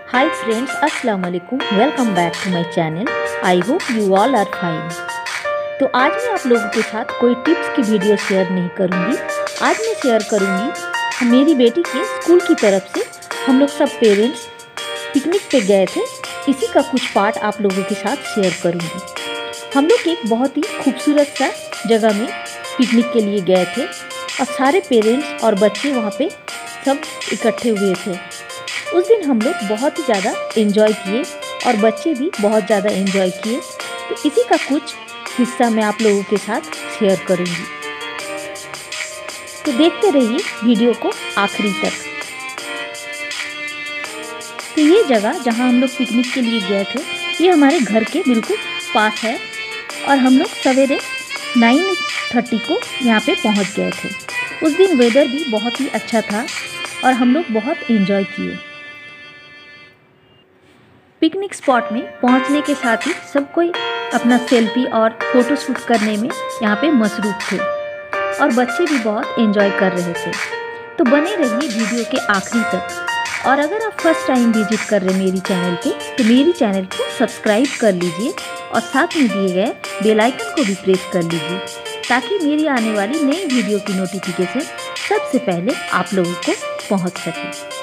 Hi friends, अस्सलाम वालेकुम। Welcome back to my channel. I hope you all are fine. तो आज मैं आप लोगों के साथ कोई टिप्स की वीडियो शेयर नहीं करूंगी। आज मैं शेयर करूंगी मेरी बेटी के स्कूल की तरफ से हम लोग सब पेरेंट्स पिकनिक पे गए थे। इसी का कुछ पार्ट आप लोगों के साथ शेयर करूंगी। हम लोग एक बहुत ही खूबसूरत सा जगह में पिकनिक के लिए गए थे और सारे पेरेंट्स और बच्चे वहाँ पे सब इकट्ठे हुए थे। उस दिन हम लोग बहुत ही ज़्यादा एंजॉय किए और बच्चे भी बहुत ज़्यादा एंजॉय किए। तो इसी का कुछ हिस्सा मैं आप लोगों के साथ शेयर करूंगी। तो देखते रहिए वीडियो को आखिरी तक। तो ये जगह जहां हम लोग पिकनिक के लिए गए थे ये हमारे घर के बिल्कुल पास है और हम लोग सवेरे 9:30 को यहाँ पे पहुँच गए थे। उस दिन वेदर भी बहुत ही अच्छा था और हम लोग बहुत एंजॉय किए। पिकनिक स्पॉट में पहुंचने के साथ ही सब कोई अपना सेल्फी और फ़ोटो शूट करने में यहाँ पे मसरूफ़ थे और बच्चे भी बहुत एंजॉय कर रहे थे। तो बने रहिए वीडियो के आखिरी तक। और अगर आप फर्स्ट टाइम विजिट कर रहे मेरी चैनल पे तो मेरी चैनल को सब्सक्राइब कर लीजिए और साथ में दिए गए बेल आइकन को भी प्रेस कर लीजिए ताकि मेरी आने वाली नई वीडियो की नोटिफिकेशन सबसे पहले आप लोगों को पहुँच सके।